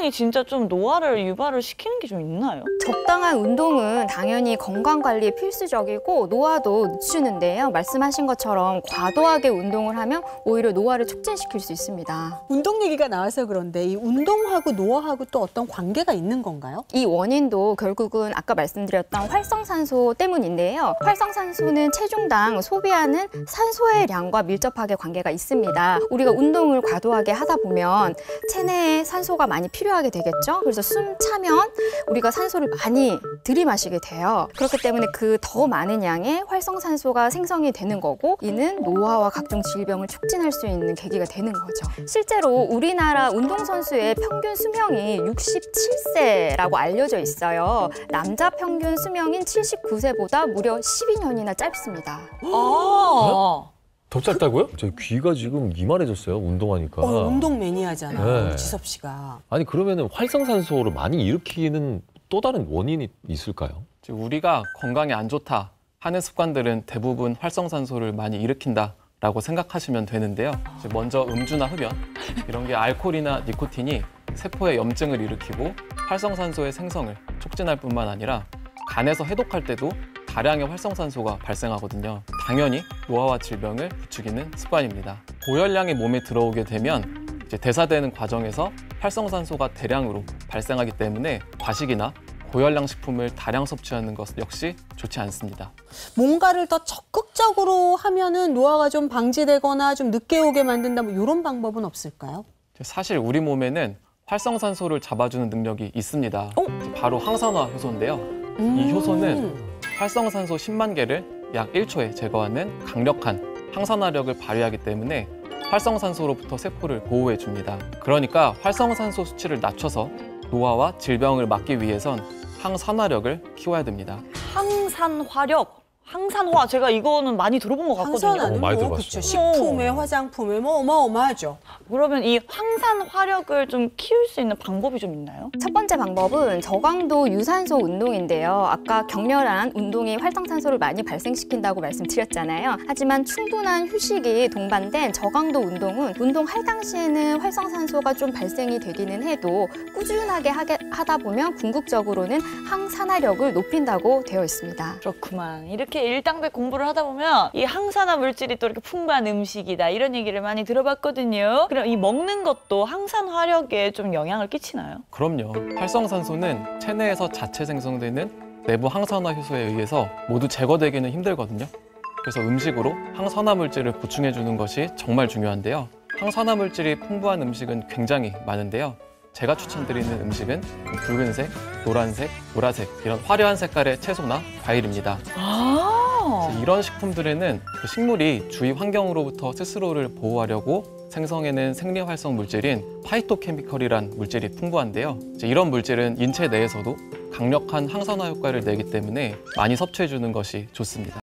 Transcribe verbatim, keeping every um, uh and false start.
운동이 진짜 좀 노화를 유발을 시키는 게 좀 있나요? 적당한 운동은 당연히 건강 관리에 필수적이고 노화도 늦추는데요. 말씀하신 것처럼 과도하게 운동을 하면 오히려 노화를 촉진시킬 수 있습니다. 운동 얘기가 나와서 그런데 이 운동하고 노화하고 또 어떤 관계가 있는 건가요? 이 원인도 결국은 아까 말씀드렸던 활성산소 때문인데요. 활성산소는 체중당 소비하는 산소의 양과 밀접하게 관계가 있습니다. 우리가 운동을 과도하게 하다 보면 체내에 산소가 많이 필요하게 되겠죠. 그래서 숨 차면 우리가 산소를 많이 들이마시게 돼요. 그렇기 때문에 그 더 많은 양의 활성산소가 생성이 되는 거고, 이는 노화와 각종 질병을 촉진할 수 있는 계기가 되는 거죠. 실제로 우리나라 운동선수의 평균 수명이 육십칠 세라고 알려져 있어요. 남자 평균 수명인 칠십구 세보다 무려 십이 년이나 짧습니다. 아. 더 짧다고요? 제 귀가 지금 이만해졌어요, 운동하니까. 어, 운동 매니아잖아, 네. 우리 지섭 씨가. 아니, 그러면은 활성산소를 많이 일으키는 또 다른 원인이 있을까요? 우리가 건강에 안 좋다 하는 습관들은 대부분 활성산소를 많이 일으킨다라고 생각하시면 되는데요. 먼저 음주나 흡연, 이런 게 알코올이나 니코틴이 세포에 염증을 일으키고 활성산소의 생성을 촉진할 뿐만 아니라 간에서 해독할 때도 다량의 활성산소가 발생하거든요. 당연히 노화와 질병을 부추기는 습관입니다. 고열량이 몸에 들어오게 되면 이제 대사되는 과정에서 활성산소가 대량으로 발생하기 때문에 과식이나 고열량 식품을 다량 섭취하는 것 역시 좋지 않습니다. 뭔가를 더 적극적으로 하면은 노화가 좀 방지되거나 좀 늦게 오게 만든다, 뭐 이런 방법은 없을까요? 사실 우리 몸에는 활성산소를 잡아주는 능력이 있습니다. 어? 바로 항산화 효소인데요. 음. 이 효소는 활성산소 십만 개를 약 일 초에 제거하는 강력한 항산화력을 발휘하기 때문에 활성산소로부터 세포를 보호해 줍니다. 그러니까 활성산소 수치를 낮춰서 노화와 질병을 막기 위해선 항산화력을 키워야 됩니다. 항산화력. 항산화, 제가 이거는 많이 들어본 것 같거든요. 항산화는 어, 많이 뭐, 들어봤어요. 그쵸, 식품에, 화장품에 뭐 어마어마하죠. 그러면 이 항산화력을 좀 키울 수 있는 방법이 좀 있나요? 첫 번째 방법은 저강도 유산소 운동인데요. 아까 격렬한 운동이 활성산소를 많이 발생시킨다고 말씀드렸잖아요. 하지만 충분한 휴식이 동반된 저강도 운동은 운동할 당시에는 활성산소가 좀 발생이 되기는 해도 꾸준하게 하게, 하다 보면 궁극적으로는 항산화력을 높인다고 되어 있습니다. 그렇구만. 이렇게 일당백 공부를 하다 보면 이 항산화 물질이 또 이렇게 풍부한 음식이다, 이런 얘기를 많이 들어봤거든요. 그럼 이 먹는 것도 항산화력에 좀 영향을 끼치나요? 그럼요. 활성산소는 체내에서 자체 생성되는 내부 항산화 효소에 의해서 모두 제거되기는 힘들거든요. 그래서 음식으로 항산화 물질을 보충해 주는 것이 정말 중요한데요. 항산화 물질이 풍부한 음식은 굉장히 많은데요. 제가 추천드리는 음식은 붉은색, 노란색, 보라색 이런 화려한 색깔의 채소나 과일입니다. 아. 이런 식품들에는 그 식물이 주위 환경으로부터 스스로를 보호하려고 생성해낸 생리활성 물질인 파이토케미컬이란 물질이 풍부한데요. 이런 물질은 인체 내에서도 강력한 항산화 효과를 내기 때문에 많이 섭취해주는 것이 좋습니다.